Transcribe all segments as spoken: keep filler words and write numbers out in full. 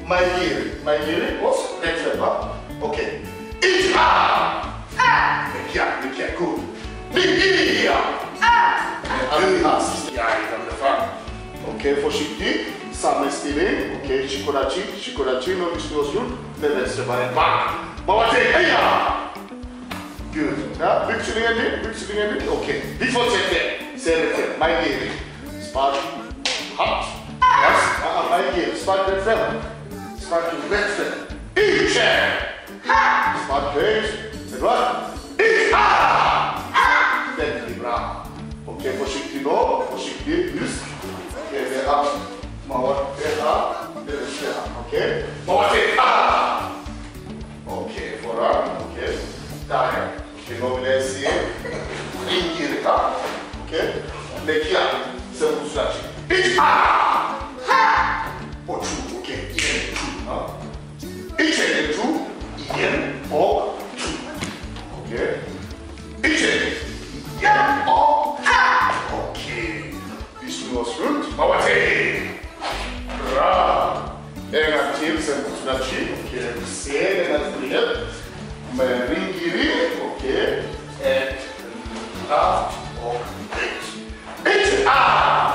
Maigiri. Maigiri was next level. Okay. Ich ah. Ah. Mekia, mekia, good. Ligia. Ah. Ah, ja, ik heb de vraag. Oké, voorzichtig. Samenstilling. Oké, chikorachi, chikorachi, nog iets nieuws doen. De beste bij het bak. Maar wat zeg je? Ja. Good. Ja, bukselingen dit, bukselingen dit. Oké. Die voor zetten. Zetten. Maigiri. Spark. Hot. Yes. Ah, Maigiri. Spark de film. Spark de wedstrijd. Ietsje. Ha. Spark deze. Het wat? Ik ha. Ha. Denk je, bravo. Oké, voorzichtig nog. Voorzichtig. Dus. Oké, weer af. Maar wat? Weer af. Weer af. Oké. Maar wat zeg ah. Oké, vooraan. Oké. Daar ja. Oké, nog weer eens hier. Ringere kant. Oké. Leg je aan. Zo moet je ik ah. Ha. Oh, true. Oké. Ien. True. Ik zeg het true. Ien. Oh. True. Oké. Ik zeg het. Ja. Oh. Ha. Oké. Is nu was goed. Maar wat zeg je? Bravo. En actief zijn moet je dat zien. Oké. Zeer en dat vriend. Mijn ringiri. Oké. En af. Op. Ik ah.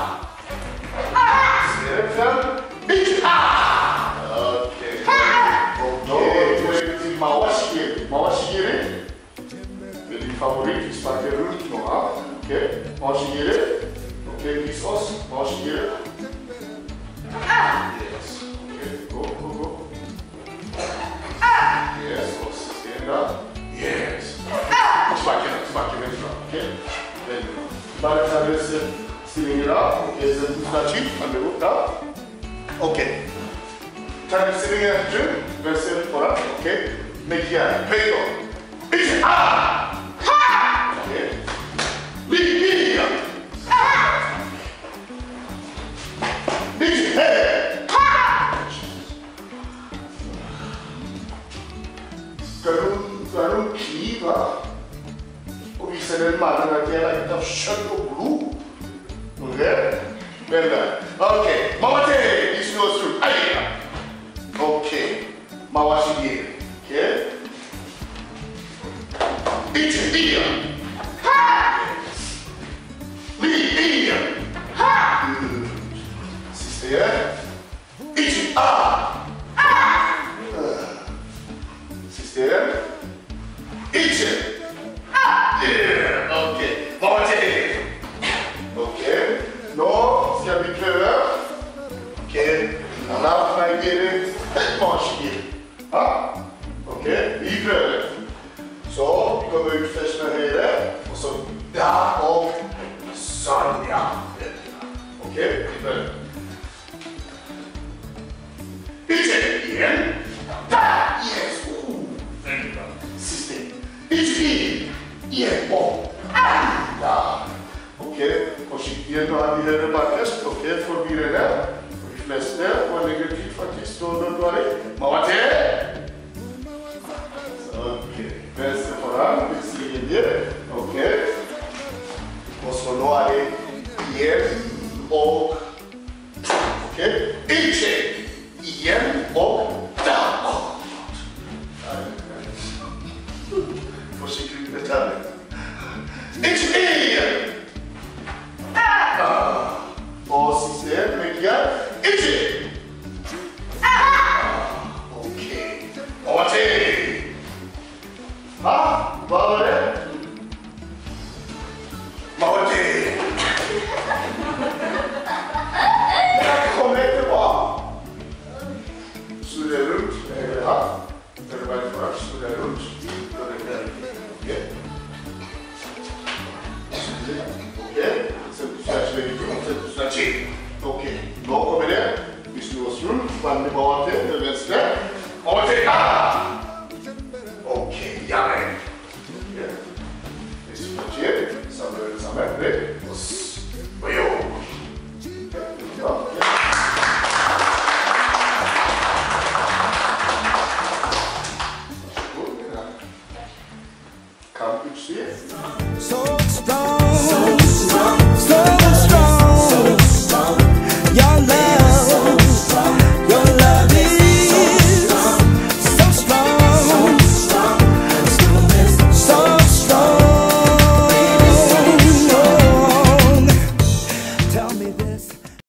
Zeer veel. Ik ah. Oké. Oké. Mawashigiri. Mawashigiri. Die favoriet is pak je roet nog af. Oké. Mawashigiri. Oké, kies os. Mawashigiri. Yes. Oké. Go, go, go. Yes. Os. Stand up. Yes. Smak je nog. Smak je nog. Oké. Bak serbest stillingen af. Oké, zet het naar cheek. Aan de hoek daar. Oké. Time stillingen terug. Wedstrijd vooraf. Oké. Mekia. Peito. Ik ah. Ha. Oké. Ligia. Ah. Ik he. Ha. Garun, garun kiva. Och visar den mannen att jag är lite av kött och blod. Okej? Vänta. Okej. Mawate. This goes through. Aja. Okej. Mawashigiri. Okej? Ichi. Ia. Ha! Li. Ia. Ha! Sista igen. Ichi. Ah. Ah. Sista igen. Ichi. Yeah, okej. Vad var det? Okej. Nå ska vi pröva. Okej. Lapp Maigiri. Mawashigiri. Ja. Okej, vi prövar. Så, vi kommer ut först med höjre. Och så där och Sonja. Okej, vi prövar. Ichi igen. Där. Yes. Oh. Väldigt bra. Sista. Ichi. Igen, bom. Ah! Ja. Oké, voorzichtig nog aan die hele bakjes. Oké, voor wie er is. Voor die flesje, voor negatief wat is door de dwaling. Maar wat hè? Oké, beste vooraan, ik zie je hier. Oké. Ons verloor alleen hier ook. Oké, ietsje. Hier ook. Daar. Voorzichtig met tanden. Ik hier! Ah! Oh, systeem, met jou. Ik ah! Oké. Oh, wat is ah, wat was het? Maar wat is ja, kom met de bal. Studie rond. Ja. Erbij vooruit, studie rond. Oké. Oké. Zet de slash weer toe. Zet de slash in. Oké. Nog over daar. Dus nu was rond. Van de bal in de wedstrijd. Oké. Ah. Oké. Ja, nee. Oké. Is het wat je? Samen, samen. Nee. Was. Ojo. Ja. Goed. Kan ik zien?